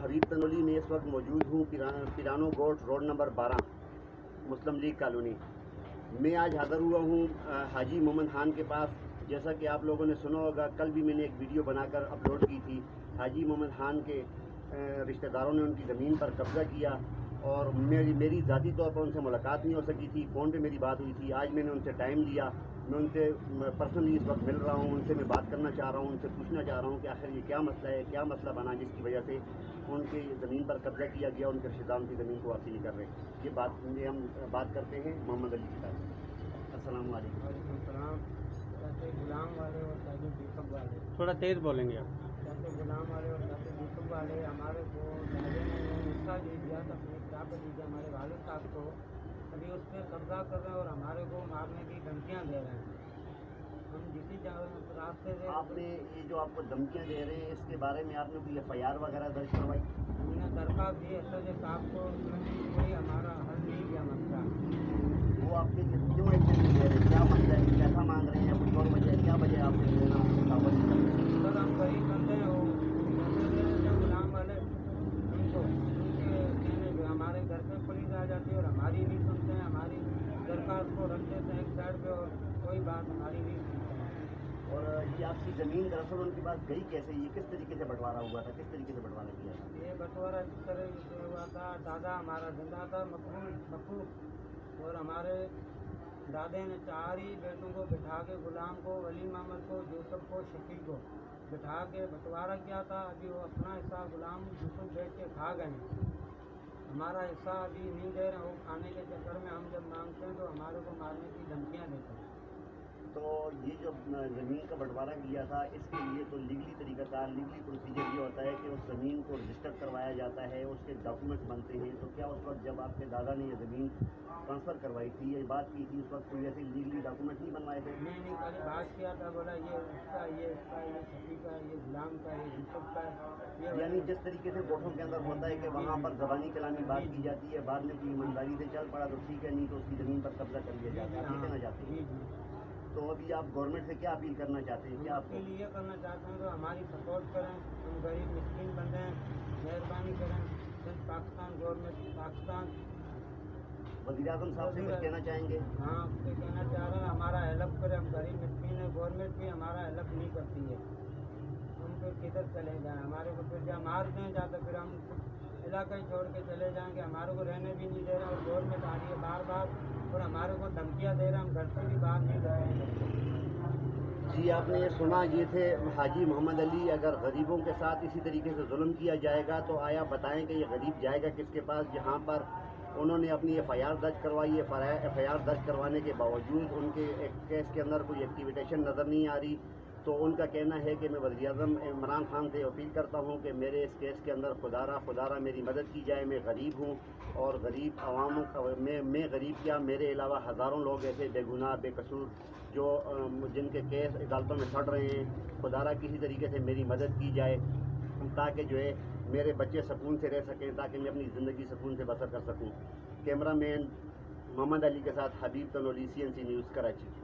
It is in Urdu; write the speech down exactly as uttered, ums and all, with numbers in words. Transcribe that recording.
حبیب تنولی میں اس وقت موجود ہوں پیرانو گوٹ روڈ نمبر بارہ مسلم لیگ کالونی میں آج حاضر ہوا ہوں حاجی محمد خان کے پاس. جیسا کہ آپ لوگوں نے سنا ہوگا, کل بھی میں نے ایک ویڈیو بنا کر اپلوڈ کی تھی. حاجی محمد خان کے رشتہ داروں نے ان کی زمین پر قبضہ کیا اور میری میری ذاتی طور پر ان سے ملاقات نہیں ہو سکی تھی. فون پہ میری بات ہوئی تھی. آج میں نے ان سے ٹائم لیا, میں ان سے پرسنلی اس وقت مل رہا ہوں, ان سے میں بات کرنا چاہ رہا ہوں, ان سے پوچھنا چاہ رہا ہوں کہ آخر یہ کیا مسئلہ ہے, کیا مسئلہ بنا جس کی وجہ سے ان کی زمین پر قبضہ کیا گیا, ان کے رشتہ داروں کی زمین کو واپسی نہیں کر رہے. یہ بات یہ ہم بات کرتے ہیں محمد علی کے ساتھ. السلام علیکم. وعلیکم السلام. کہتے غلام والے اور کہتے دیپک والے, تھوڑا تیز بولیں گے آپ. کہتے غلام والے اور کہتے دیپک والے ہمارے کو پہلے نے حصہ دے دیا تھا اپنے کیا پہ دیجیے ہمارے والد صاحب کو. ابھی اس پہ قبضہ کر رہے ہیں اور ہمارے کو مارنے کی دھمکیاں دے رہے ہیں. ہم جسی راستے سے آپ نے یہ جو آپ کو دھمکیاں دے رہے ہیں اس کے بارے میں آپ نے کوئی ایف آئی آر وغیرہ درج کروائی؟ ہم نے درخواست دی ایس ایچ او صاحب کو, کوئی ہمارا حل نہیں کیا مسئلہ. وہ آپ کے کیوں ایکشن نہیں لے رہے, کیا مسئلہ ہے, کیسا مانگ رہے ہیں, کچھ اور وجہ ہے, کیا وجہ آپ نے دینا مقابل کر رہے ہیں؟ سر ہم غریب بندے ہیں, وہ غلام والے ان کو ان کے کہنے ہمارے گھر پہ پولیس آ جاتی ہے اور ہماری نہیں سنتے ہیں. ہماری درخواست کو رکھ دیتے ہیں ایک سائڈ پہ اور کوئی بات ہماری نہیں سنتے ہیں. اور یہ آپ کی زمین دراصل ان کے پاس گئی کیسے, یہ کس طریقے سے بنٹوارا ہوا تھا, کس طریقے سے بنٹوارا کیا تھا؟ یہ بٹوارا اس طرح سے ہوا تھا, دادا ہمارا زندہ تھا مقبول مقبول, اور ہمارے دادے نے چار ہی بیٹوں کو بٹھا کے, غلام کو, ولی محمد کو, یوسف کو, شفیع کو بٹھا کے بٹوارا کیا تھا. ابھی وہ اپنا حصہ غلام یوسف بیچ کے کھا گئے ہیں, ہمارا حصہ ابھی نہیں دے رہے ہیں. وہ کھانے کے چکر میں ہم جب مانگتے ہیں تو ہمارے کو مارنے کی دھمکیاں دیتے ہیں. تو یہ جو زمین کا بنٹوارا کیا تھا اس کے لیے تو لیگلی طریقہ کار, لیگلی پروسیجر یہ ہوتا ہے کہ اس زمین کو رجسٹر کروایا جاتا ہے, اس کے ڈاکومنٹس بنتے ہیں. تو کیا اس وقت جب آپ کے دادا نے یہ زمین ٹرانسفر کروائی تھی, یہ بات کی تھی, اس وقت کوئی ایسے لیگلی ڈاکومنٹ نہیں بنوائے تھے؟ میں نے کل بات کیا تھا, بولا یہ اس کا, یہ اس کا, یہ شفیع کا, یہ غلام کا, یہ یوسف کا ہے. یعنی جس طریقے سے کوٹوں کے اندر ہوتا ہے کہ وہاں پر زبانی کلامی بات کی جاتی ہے, بعد میں کوئی ایمانداری سے چل پڑا تو ٹھیک ہے, نہیں تو اس کی زمین پر قبضہ کر لیا جاتا ہے, آپ یہ کہنا چاہتے ہیں. تو ابھی آپ گورنمنٹ سے کیا اپیل کرنا چاہتے ہیں, کیا آپ کے لیے کرنا چاہتے ہیں تو ہماری سپورٹ کریں, ہم غریب مسکین بندے ہیں, مہربانی کریں. سندھ پاکستان گورنمنٹ پاکستان وزیر اعظم صاحب سے کچھ کہنا چاہیں گے؟ ہاں اس سے کہنا چاہ رہے ہیں ہمارا ہیلپ کرے, ہم غریب مسکین ہیں, گورنمنٹ بھی ہمارا ہیلپ نہیں کرتی ہے. ان پہ کدھر چلے جائیں, ہمارے کو پھر جب مارتے ہیں جاتے پھر ہم علاقہ ہی چھوڑ کے چلے جائیں گے. ہمارے کو رہنے بھی نہیں دے رہے اور گورنمنٹ آ رہی ہے بار بار اور ہمارے کو دھمکیاں دے رہے ہیں, ہم گھر سے بھی باہر نہیں جائیں. جی آپ نے یہ سنا, یہ تھے حاجی محمد علی. اگر غریبوں کے ساتھ اسی طریقے سے ظلم کیا جائے گا تو آیا بتائیں کہ یہ غریب جائے گا کس کے پاس, جہاں پر انہوں نے اپنی ایف آئی آر درج کروائی ہے. ایف آئی آر درج کروانے کے باوجود ان کے کیس کے اندر کوئی ایکٹیویٹیشن نظر نہیں آ رہی. تو ان کا کہنا ہے کہ میں وزیر اعظم عمران خان سے اپیل کرتا ہوں کہ میرے اس کیس کے اندر خدا را خدا را میری مدد کی جائے. میں غریب ہوں اور غریب عوام میں میں غریب کیا, میرے علاوہ ہزاروں لوگ ایسے بے گناہ بے قصور جو جن کے کیس عدالتوں میں سڑ رہے ہیں. خدا را کسی طریقے سے میری مدد کی جائے تاکہ جو ہے میرے بچے سکون سے رہ سکیں, تاکہ میں اپنی زندگی سکون سے بسر کر سکوں. کیمرہ مین محمد علی کے ساتھ Habib Tanoli, C N C news, Karachi.